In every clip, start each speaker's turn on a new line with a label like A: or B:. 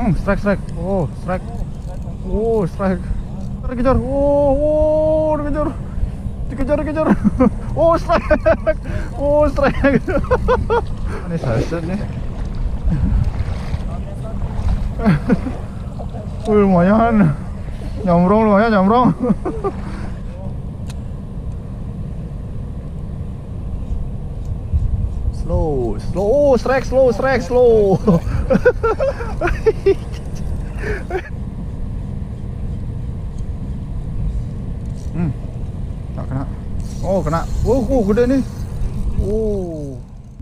A: Strike, strike. Oh, strike. Oh, strike. Dikejar. Oh, dikejar. Dikejar, dikejar. Oh, strike. Oh, strike. Ini saset nih. Lumayan. Nyamrong, lumayan nyamrong. Slow, slow. Oh, strike, slow, strike, slow. Tak kena. Oh, kena. Oh, gede nih. Oh.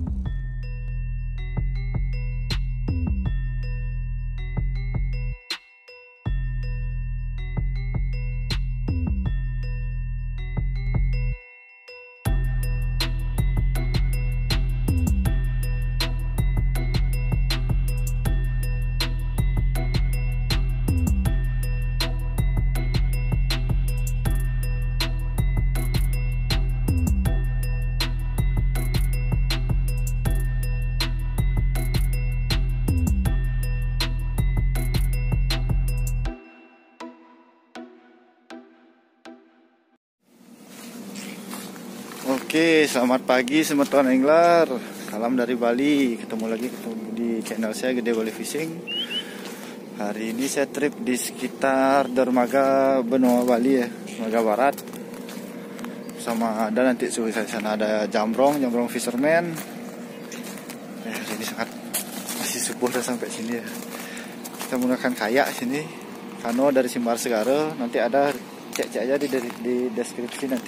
A: Oke, selamat pagi teman-teman angler. Salam dari Bali. Ketemu di channel saya Gede Bali Fishing. Hari ini saya trip di sekitar dermaga benua Bali ya, dermaga barat. Sama ada nanti suhu saya sana ada jambrong fisherman. Hari ini masih subuh udah sampai sini ya. Kita menggunakan kayak sini, kano dari Simbar Segara. Nanti ada cek aja di deskripsi nanti.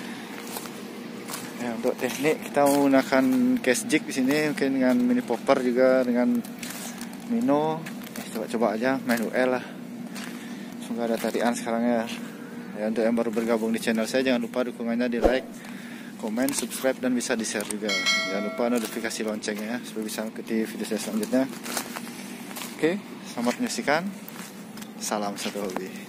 A: Ya, untuk teknik kita menggunakan cast jig di sini, mungkin dengan mini popper juga dengan mino. Coba-coba aja main UL lah. Semoga ada tarian sekarang ya. Ya, untuk yang baru bergabung di channel saya jangan lupa dukungannya di like, komen, subscribe dan bisa di share juga. Jangan lupa notifikasi loncengnya ya, supaya bisa mengikuti video saya selanjutnya. Oke, selamat menyaksikan. Salam satu hobi.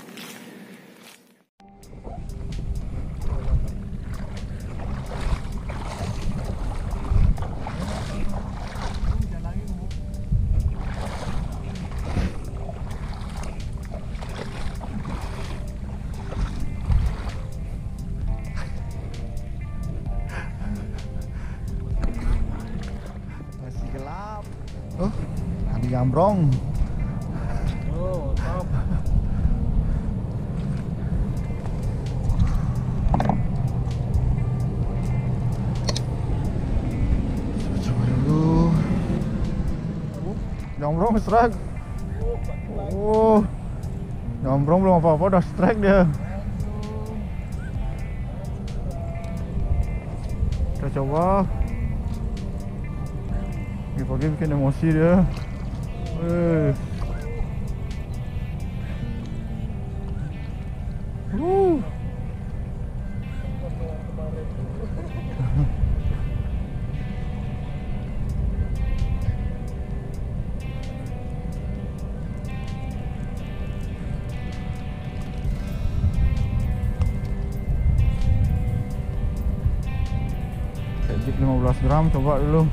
A: Oh, ada jambrong.
B: Oh, top.
A: Coba dulu. Jambrong strike. Oh, jambrong belum apa-apa udah strike dia. Kita coba. Pagi bikin emosi dia. Jig 15 gram coba dulu.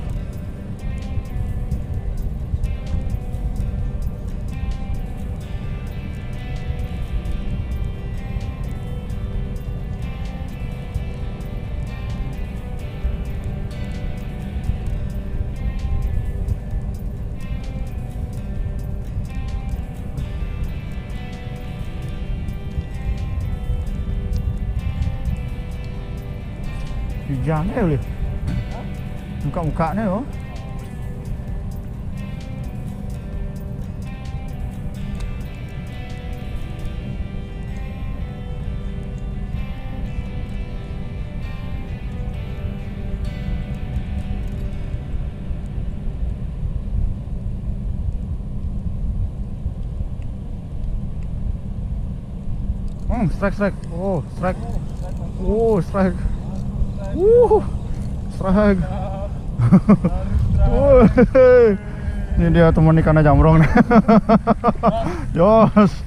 A: Hijaunya boleh. Muka-mukanya oh. Strike, strike. Oh, strike. Oh, strike. Strike. Ini dia teman ikannya jambrong nih. Jos.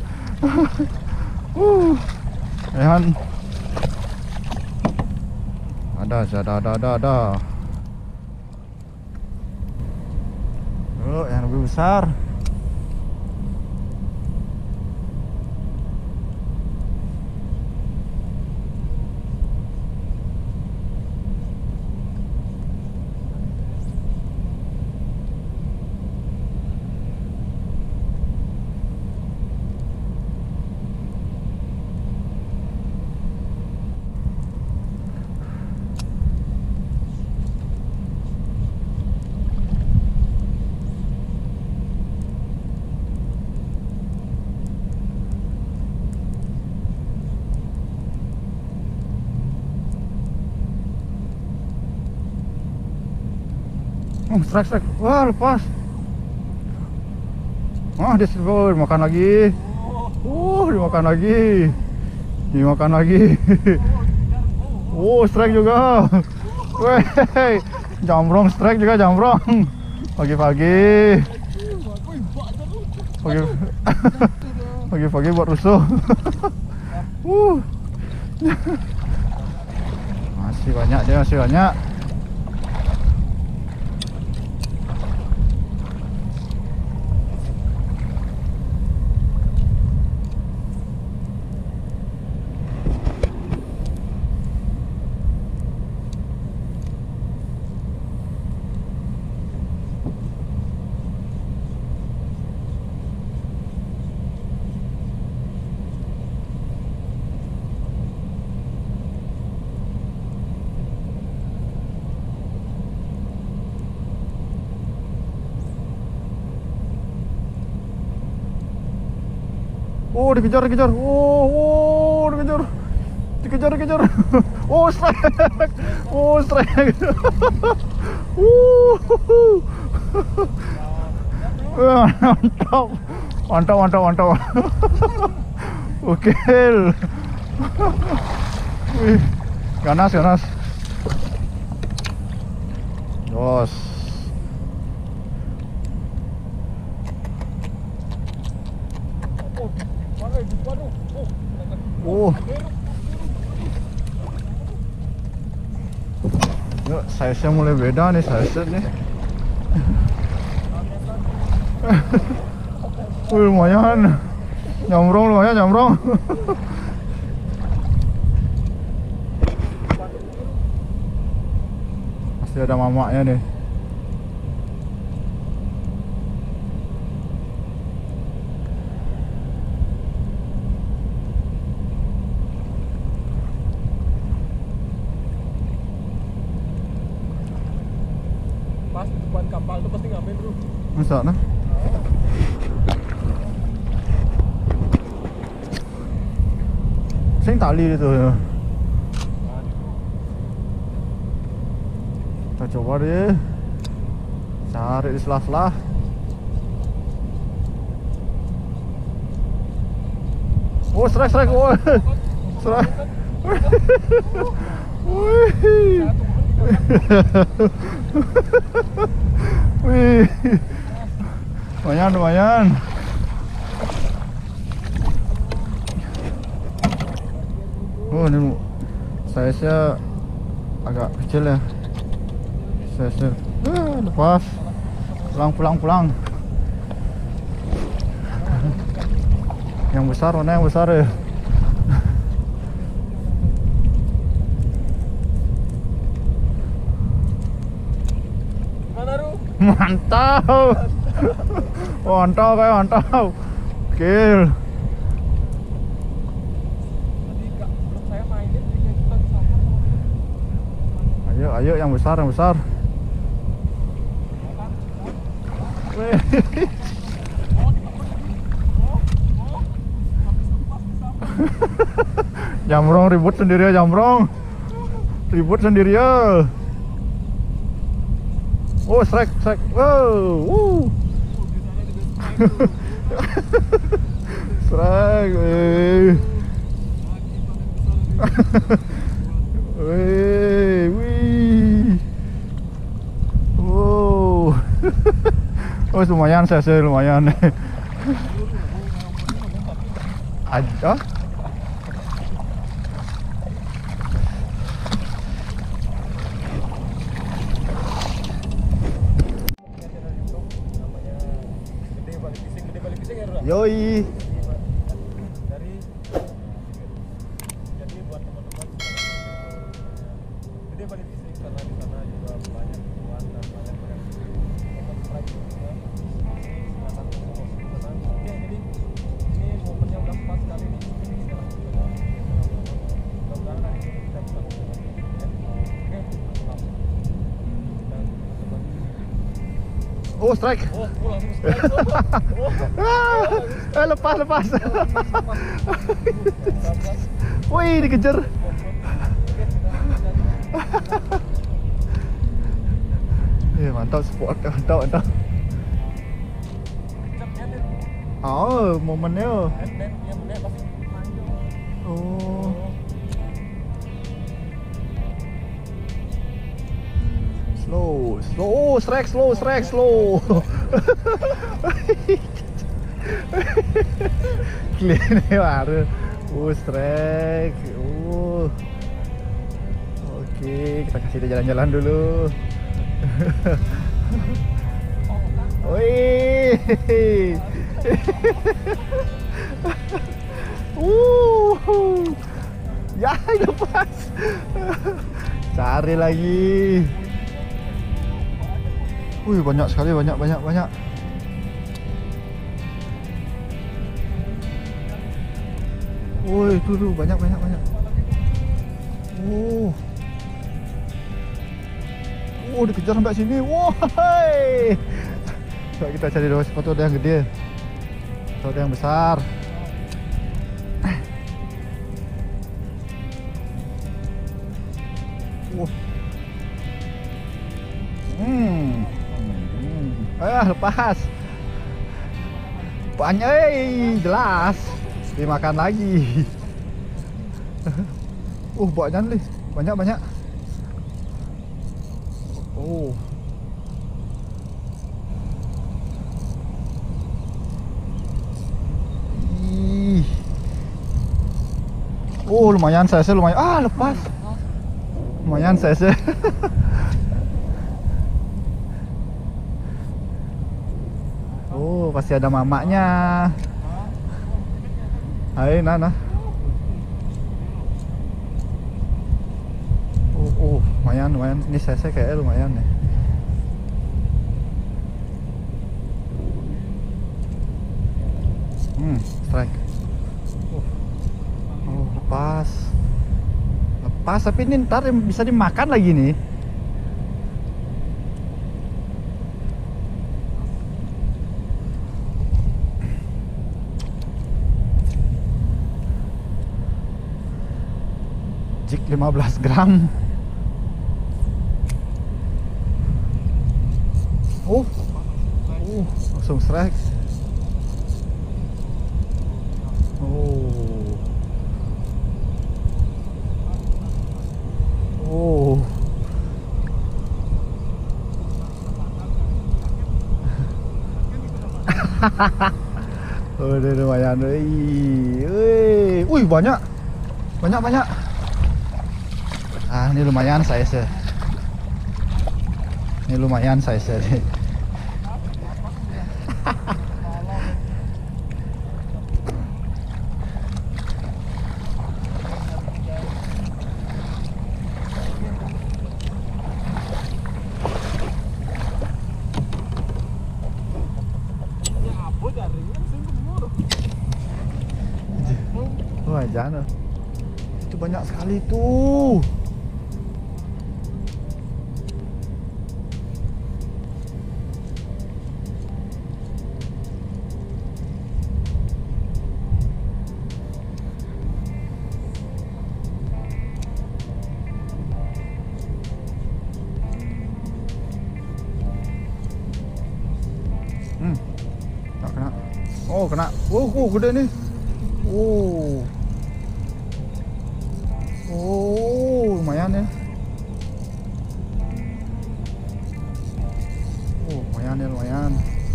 A: Ehan. Ada. Oh, yang lebih besar. strike. Wah, lepas. Wah, dia makan lagi. Dimakan lagi. Dimakan lagi. Oh, strike juga. Weh, jambrong strike juga jambrong. Pagi-pagi. Pagi-pagi buat rusuh. Masih banyak dia, masih banyak. Oh, dikejar. Oh, dikejar. Oh, strike. Mantap. Oke. Wih, ganas. Jos. Oh. Yuk, size-nya mulai beda nih, size-nya nih. Wih, lumayan. Jambrong. Pasti ada mamaknya nih.
B: Pas di depan kapal itu pasti ngapain bro?
A: Masa nah? Sing tali itu ya. Kita coba deh. Cari di sela-sela. Oh, strike. Oh. Strike. Wih. Wih. Lumayan. Oh, ini size-nya agak kecil ya. Size-nya. Lepas. Pulang. Yang besar mana yang besar ya? Mantap. Mantap. Kill.
B: Saya mainin kita sama.
A: Ayo yang besar. Jambrong ribut sendiri ya, Oh, strike. Wow. Strike. Wih. Wow. Oh, lumayan saya lumayan. Ada. Yoi.
B: Jadi buat teman-teman gede balik fisik karena di sana juga banyak teman dan banyak subscribe juga. Oke, jadi ini momennya udah pas sekali nih. Kita langsung coba. Mudah-mudahan hari ini kita bisa oke,
A: Oh, strike.
B: Oh, langsung strike.
A: Lepas. Wih, dikejar. Mantap sport, mantap mantap. Oh, momennya. Oh. Slow, strike slow. Clean baru. Strike. Oke, kita kasih dia jalan-jalan dulu. Wih. Ya, lepas. Cari lagi. Wih, banyak sekali, banyak. Wih, tuh banyak. Dikejar sampai sini. Woi. Coba kita cari dulu sepatu ada yang gede. Atau ada yang besar. Lepas. Banyak, jelas. Dimakan lagi. Banyak nih. Banyak. Lumayan size-nya lumayan. Lepas. Lumayan size-nya. Pasti ada mamaknya. Hai, Nana. Lumayan. Ini size-nya kayaknya lumayan nih. Strike. Lepas, tapi ini ntar bisa dimakan lagi nih. Jig 15 gram. Langsung strike. Udah lumayan. Wih, banyak. Ini lumayan size-nya. Jangan. Itu banyak sekali tuh. Nggak kena. Kena. Gede nih. Lumayan ya. Lumayan.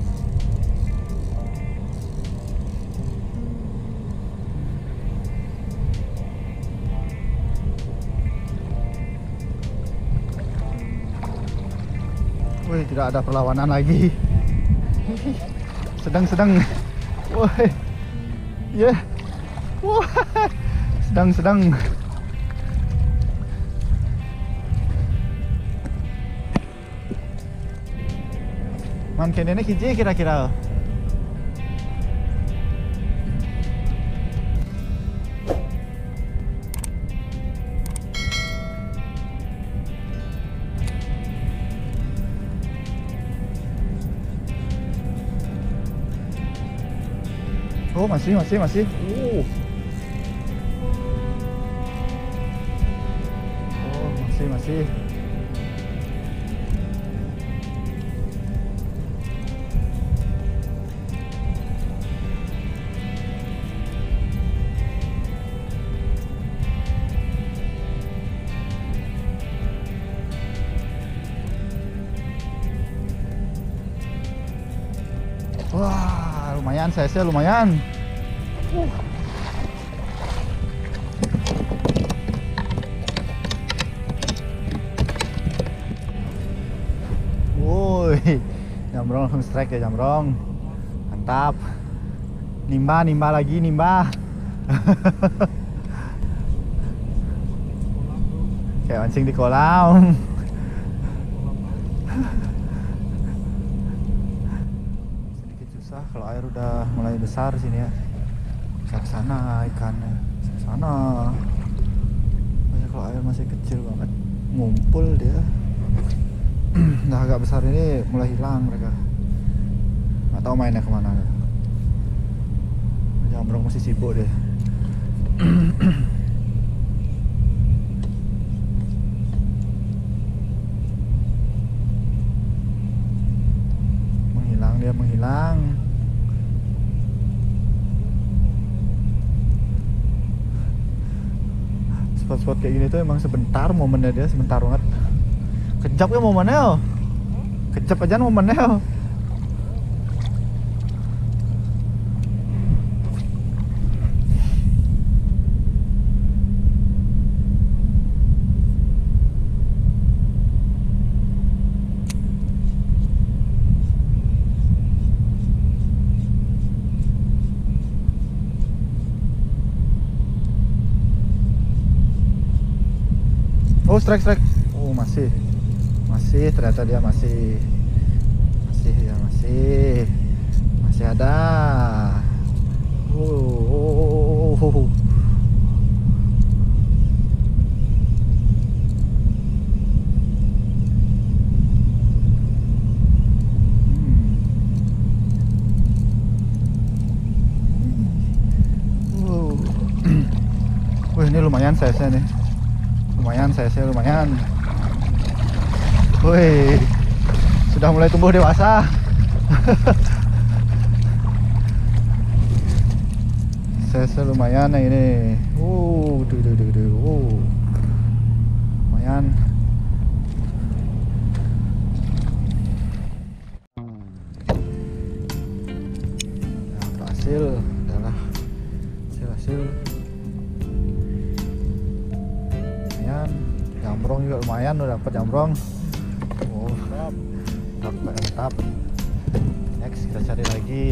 A: Wih, tidak ada perlawanan lagi. Sedang. Woi. Yeah. Wah. Sedang. Man kene hiji kira-kira. Masih. Masih. Wah, lumayan size-nya lumayan. Woi, jambrong langsung strike ya jambrong. Mantap. Nimba lagi nimba. Kayak mancing di kolam. Sedikit susah kalau air udah mulai besar sini ya. Bisa ke sana ikannya, ke sana. Kalau air masih kecil banget, ngumpul dia. Nah agak besar ini mulai hilang mereka. Nggak tahu mainnya kemana. Jambrong masih sibuk deh. Menghilang. Spot-spot kayak gini tuh emang sebentar momennya, dia sebentar banget. Kejap ya momennya. Kejap aja momennya. Oh, strike. Oh, masih ternyata dia masih ada. Oh. Wah, ini lumayan size-nya nih. Lumayan. Woi, sudah mulai tumbuh dewasa. Size lumayan ya ini. Lumayan. Nah, berhasil, adalah hasil. Jambrong juga lumayan, udah dapat jambrong. Oh, mantap. Next kita cari lagi.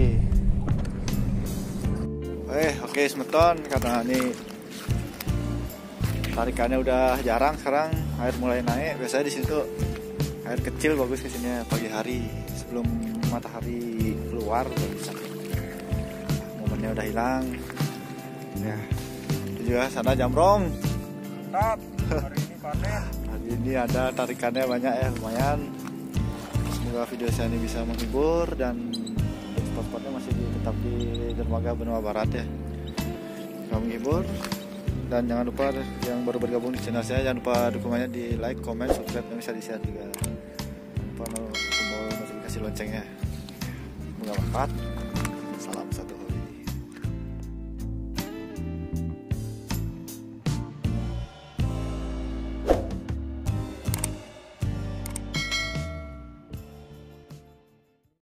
A: Oke, semeton karena ini tarikannya udah jarang sekarang, air mulai naik. Biasanya di situ air kecil bagus kesini pagi hari sebelum matahari keluar. Momennya udah hilang. Ya, itu juga sana jambrong.
B: Mantap.
A: Hari ini ada tarikannya banyak ya, lumayan. Semoga video saya ini bisa menghibur dan spot-spotnya masih tetap di dermaga Benua Barat ya. Semoga menghibur dan jangan lupa yang baru bergabung di channel saya, jangan lupa dukungannya di like, comment, subscribe dan bisa di share juga. Jangan lupa tombol notifikasi loncengnya. Semoga bermanfaat.